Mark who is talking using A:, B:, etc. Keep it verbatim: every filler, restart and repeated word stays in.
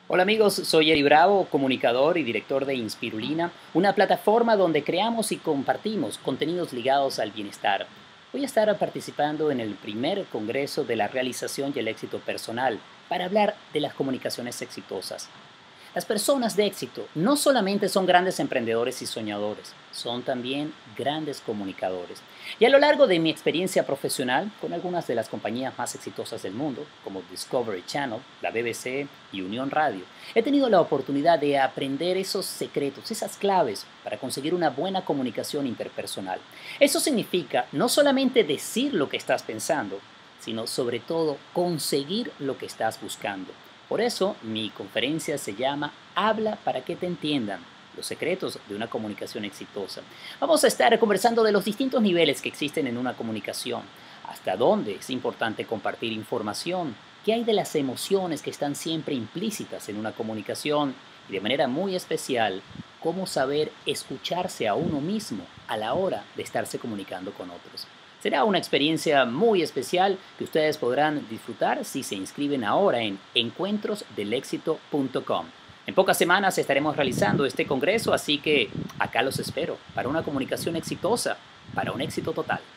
A: Hola amigos, soy Eri Bravo, comunicador y director de Inspirulina, una plataforma donde creamos y compartimos contenidos ligados al bienestar. Voy a estar participando en el primer Congreso de la Realización y el Éxito Personal para hablar de las comunicaciones exitosas. Las personas de éxito no solamente son grandes emprendedores y soñadores, son también grandes comunicadores. Y a lo largo de mi experiencia profesional con algunas de las compañías más exitosas del mundo, como Discovery Channel, la B B C y Unión Radio, he tenido la oportunidad de aprender esos secretos, esas claves para conseguir una buena comunicación interpersonal. Eso significa no solamente decir lo que estás pensando, sino sobre todo conseguir lo que estás buscando. Por eso, mi conferencia se llama Habla para que te entiendan, los secretos de una comunicación exitosa. Vamos a estar conversando de los distintos niveles que existen en una comunicación, hasta dónde es importante compartir información, qué hay de las emociones que están siempre implícitas en una comunicación y de manera muy especial, cómo saber escucharse a uno mismo a la hora de estarse comunicando con otros. Será una experiencia muy especial que ustedes podrán disfrutar si se inscriben ahora en encuentros del éxito punto com. En pocas semanas estaremos realizando este congreso, así que acá los espero para una comunicación exitosa, para un éxito total.